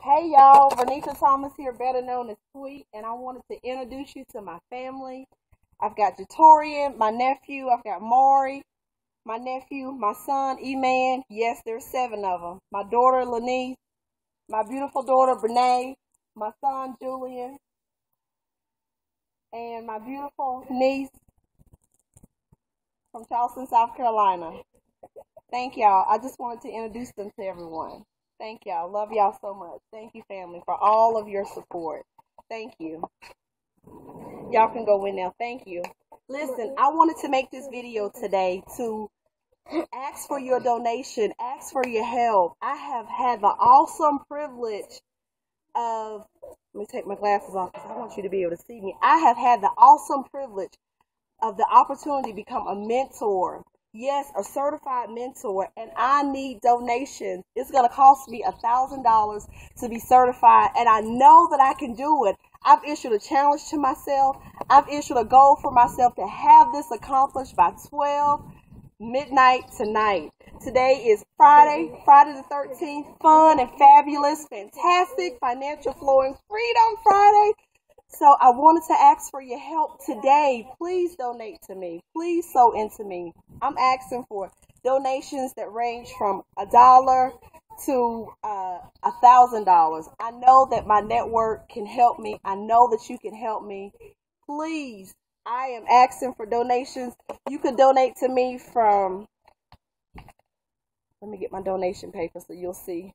Hey y'all, Vernita Thomas here, better known as Sweet, and I wanted to introduce you to my family. I've got Jatorian, my nephew, I've got Maury, my nephew, my son, E-Man. Yes, there's 7 of them. My daughter, Lanice, my beautiful daughter, Brene, my son, Julian, and my beautiful niece from Charleston, South Carolina. Thank y'all. I just wanted to introduce them to everyone. Thank y'all. Love y'all so much. Thank you, family, for all of your support. Thank you. Y'all can go in now. Thank you. Listen, I wanted to make this video today to ask for your donation, ask for your help. I have had the awesome privilege of, let me take my glasses off because I want you to be able to see me. I have had the awesome privilege of the opportunity to become a mentor. Yes, a certified mentor, and I need donations. It's going to cost me $1,000 to be certified, and I know that I can do it. I've issued a challenge to myself. I've issued a goal for myself to have this accomplished by 12 midnight tonight. Today is Friday the 13th, fun and fabulous, fantastic, financial flowing, freedom Friday. So I wanted to ask for your help today. Please donate to me. Please sow into me. I'm asking for donations that range from $1 to $1,000. I know that my network can help me. I know that you can help me. Please, I am asking for donations. You can donate to me from, let me get my donation paper so you'll see.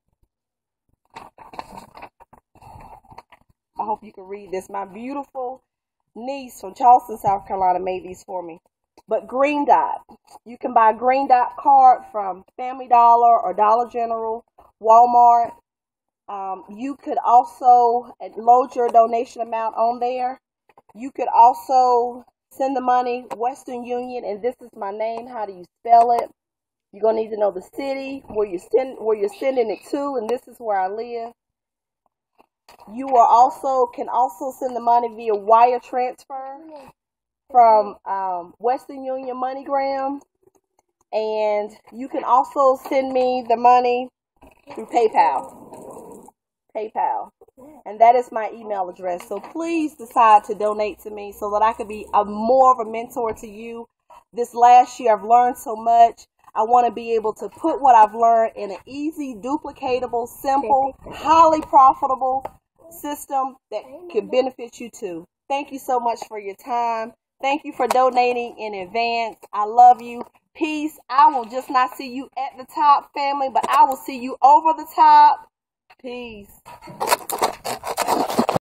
I hope you can read this. My beautiful niece from Charleston, South Carolina made these for me. But Green Dot. You can buy a Green Dot card from Family Dollar or Dollar General, Walmart. You could also load your donation amount on there. You could also send the money Western Union, and this is my name. How do you spell it? You're going to need to know the city where you're sending it to, and this is where I live. You can also send the money via wire transfer from Western Union MoneyGram, and you can also send me the money through PayPal, and that is my email address. So please decide to donate to me so that I could be more of a mentor to you. This last year I've learned so much. I want to be able to put what I've learned in an easy, duplicatable, simple, highly profitable system that could benefit you too. Thank you so much for your time. Thank you for donating in advance. I love you. Peace. I will just not see you at the top, family, but I will see you over the top. Peace.